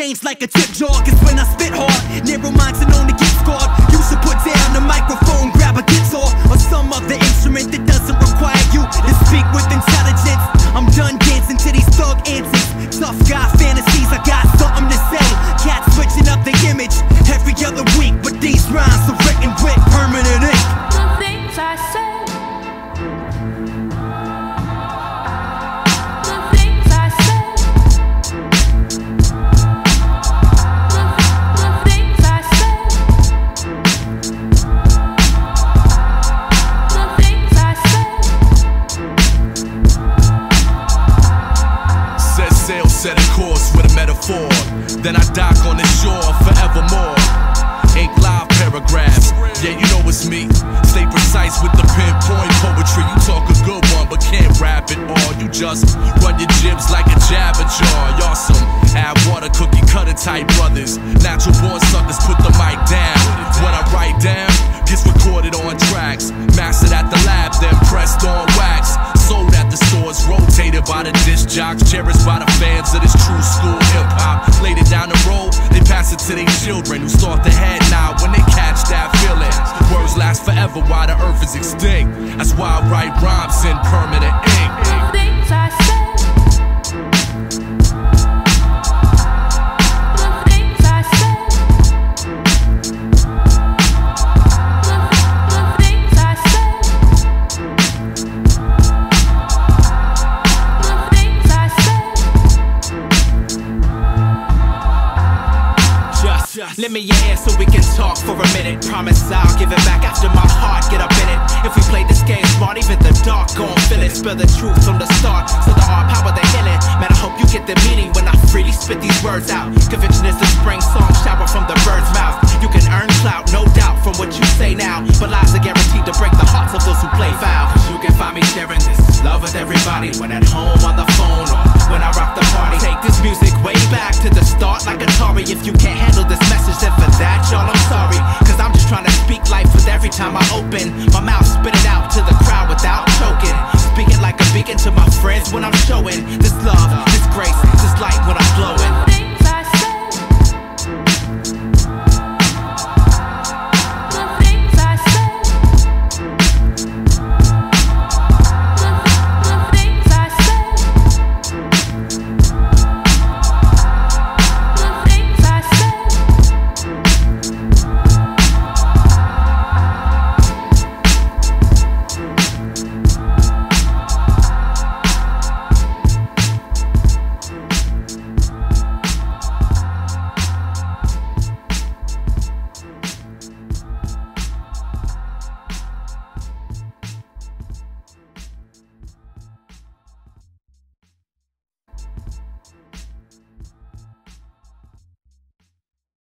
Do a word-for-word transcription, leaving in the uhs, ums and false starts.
range like a tip jar, cause when I spit hard, narrow minds are known to get scarred. You should put down the microphone, grab a guitar, or some other instrument that doesn't require you to speak with intelligence. I'm done dancing to these thug antics, tough guy fantasies, I got something to say. Cats switching up the image every other week, but these rhymes are written with permanent ink. The things I say, set a course with a metaphor, then I dock on the shore forevermore. Ink live paragraphs, yeah, you know it's me. Stay precise with the pinpoint poetry. You talk a good one, but can't rap it all. You just run your jibs like a jabber jaw. Y'all some add water cookie cutter type brothers. Natural born suckers put the mic down. When I write down, gets recorded on tracks. Mastered at the lab, then pressed on wax. Sold at the stores, rotated by the disc jocks, cherished by the fans of this true school hip-hop. Laid it down the road, they pass it to their children, who start to head now when they catch that feeling. Words last forever while the earth is extinct. That's why I write rhymes in permanent ink. the things I say. Lend me your ear so we can talk for a minute. Promise I'll give it back after my heart get up in it. If we play this game smart, even the dark gon' feel it. Spill the truth from the start, so the art power the healing. Man, I hope you get the meaning when I freely spit these words out. Conviction is the spring song shower from the bird's mouth. You can earn clout, no doubt, from what you say now, but lies are guaranteed to break the hearts of those who play foul. Cause you can find me sharing this love with everybody, when at home, on the phone, or when I rock the party. Take this music way back to the start like Atari. If you can't handle this